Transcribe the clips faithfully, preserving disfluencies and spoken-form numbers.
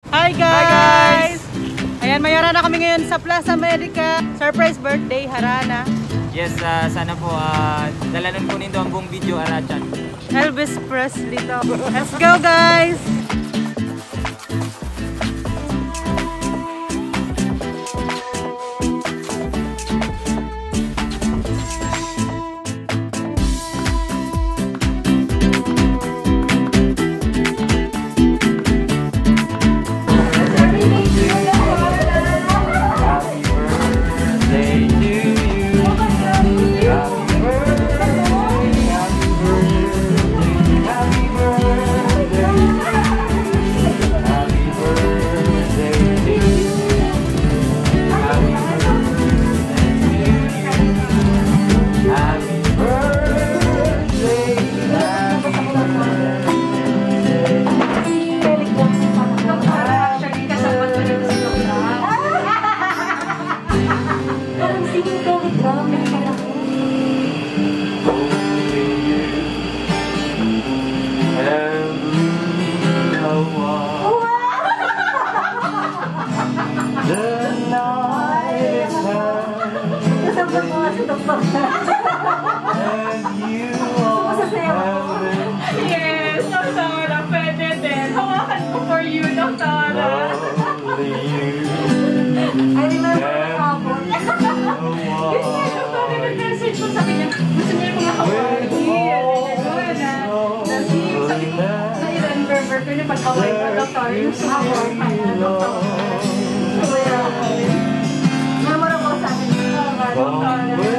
Hi guys! Hi guys! Ayan, may Harana kami ngayon sa Plaza America. Surprise birthday, Harana. Yes, uh, sana po uh, dalanan po nito ang buong video, Arachan. Elvis Presley to. Let's go guys! Yes, Doctora, pwede din. Hawakan ko for you, Doctora. I remember the hapon. Yun nga, Doctora, nag-message ko, sabi niya, gusto niya yung mga Hawaii. Sabi ko, na-remember ko niya pag-Hawaii ka, Doctora, yung sa Hawaii ka na, Doctora. Namara ko sa akin, Doctora.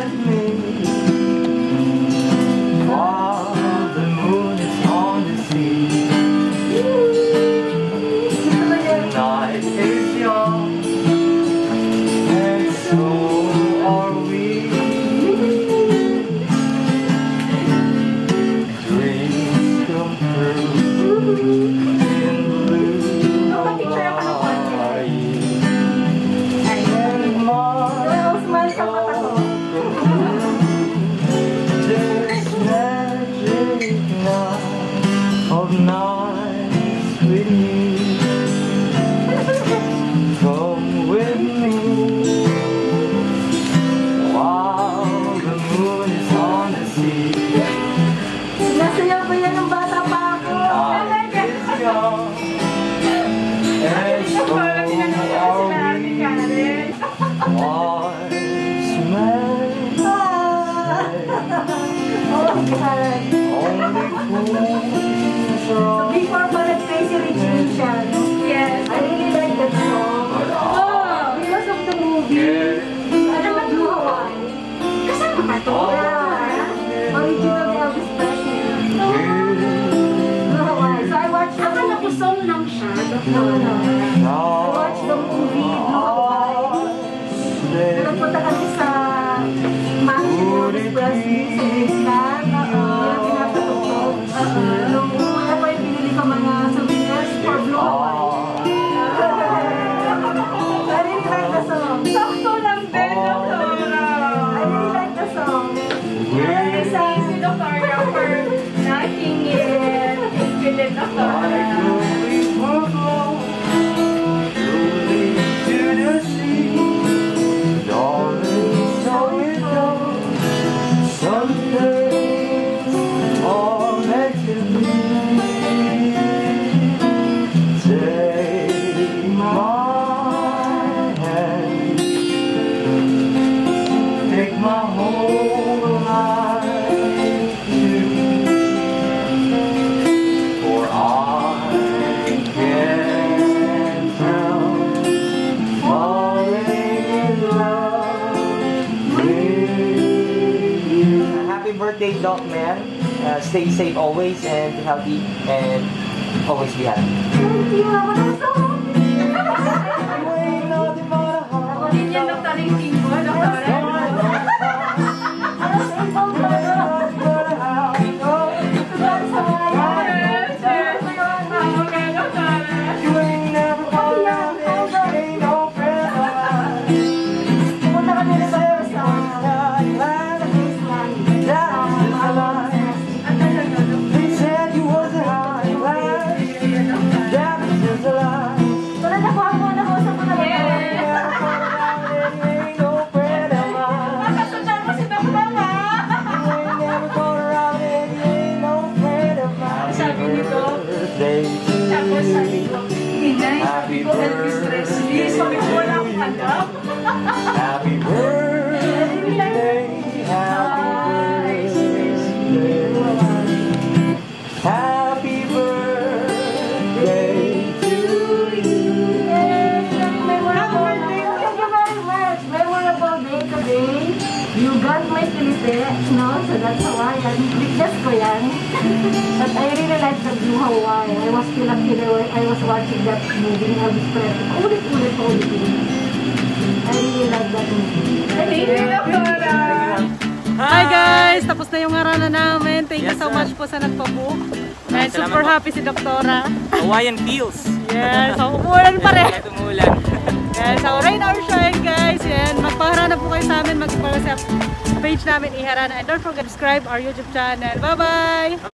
So before pa nag-Crazy Rich Asian, yes, I really like that song. Oh, because of the movie. Ano ba Blue Hawaii? Kasama ka to? Yeah. Original Elvis Presley. Blue Hawaii. So I watched the movie. Akala ko song lang siya. No, no. I watched the movie Blue Hawaii. Nagpunta kami sa Mansion Elvis Presley sa Graceland. Nung una ko yung pinili ko mga souvenirs for Blue Hawaii. I really like the song. Sakto lang din, Doctora. I really like the song. Very thank you, Doctora, for knocking it. Thank you din, Doctora. Birthday, Doc Man. Uh, stay safe always and healthy and always be happy. Thank you. Ako din yan, Doctora, yung team ko, Doctora. They said you was a high line, that was just a lie. ko Elvis Presley. Sabi ko wala akong alam. Happy birthday, happy birthday, happy birthday to you. Yes, memorable day. Thank you very much. Memorable day today. You got my Felipe, no? So that's why I'm just ko yan. But I really like the Blue Hawaii. I was still a kid. I was watching that movie. Elvis Presley. Ulit-ulit, ulit-ulit. I really like that movie. Thank you, Doctora! Hi guys! Tapos na yung harana namin. Thank you Yes, so sir. much po sa nagpabook. And Salamat super po. happy si Doktora. Hawaiian feels. Yes, so umulan pa rin. Kahit umulan. Yes, so rain or shine guys. Yan, magpaharana po kayo sa amin. Mag-follow sa page namin Iharana. And don't forget to subscribe our YouTube channel. Bye-bye!